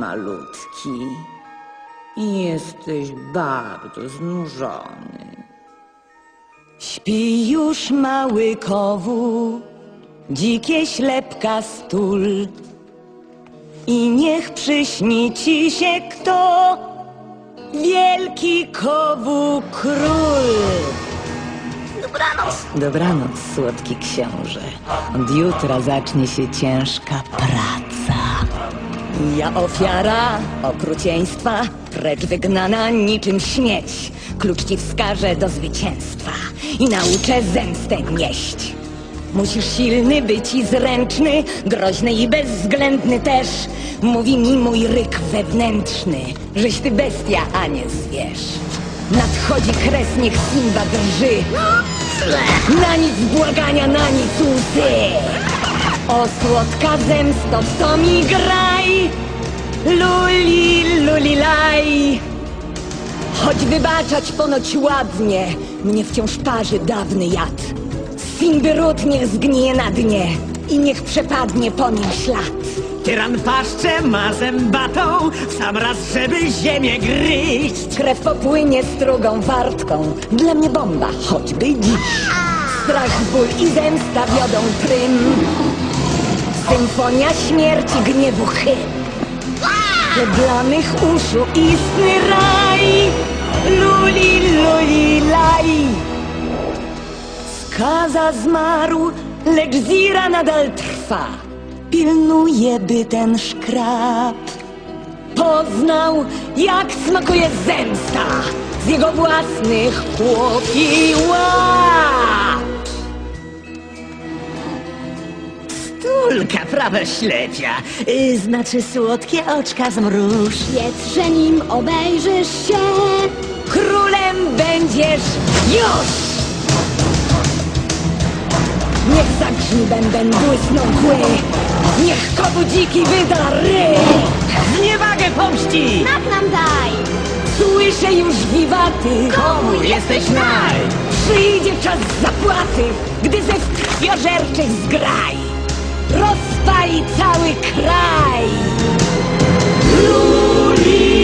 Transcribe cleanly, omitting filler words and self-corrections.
malutki. Jesteś bardzo znużony. Śpi już mały kowu, dzikie ślepka stul. I niech przyśni ci się kto, wielki kowu król. Dobranoc. Dobranoc, słodki książę. Od jutra zacznie się ciężka praca. Ja ofiara okrucieństwa, precz wygnana niczym śmieć. Klucz ci wskaże do zwycięstwa i nauczę zemstę nieść. Musisz silny być i zręczny, groźny i bezwzględny też. Mówi mi mój ryk wewnętrzny, żeś ty bestia, a nie zwierz. Nadchodzi kres, niech Simba drży. Na nic błagania, na nic łzy. O słodka zemsto, w to mi graj. Luli, luli, laj. Choć wybaczać ponoć ładnie, mnie wciąż parzy dawny jad. Simby ród niech zgnije na dnie i niech przepadnie po nim ślad. Tyran paszczę ma zębatą, w sam raz, żeby ziemię gryźć. Krew popłynie strugą wartką, dla mnie bomba, choćby dziś. Strach, ból i zemsta wiodą prym. Symfonia śmierci, gniewu hymn. To dla mych uszu istny raj. Luli, luli, laj. Skaza zmarł, lecz Zira nadal trwa. Pilnuje, by ten szkrab poznał, jak smakuje zemsta z jego własnych chłopi łap. Stulka prawa ślepia, znaczy słodkie oczka zmruż. Wiedz, że nim obejrzysz się, Królem będziesz już! Niech zagrzmi bęben, błysną kły, niech kowu dziki wyda ryk. Zniewagę pomści! znak nam daj. Słyszę już wiwaty, Komu jesteś naj? Przyjdzie czas zapłaty, gdy ze krwiożerczych zgraj rozpali cały kraj. Luli!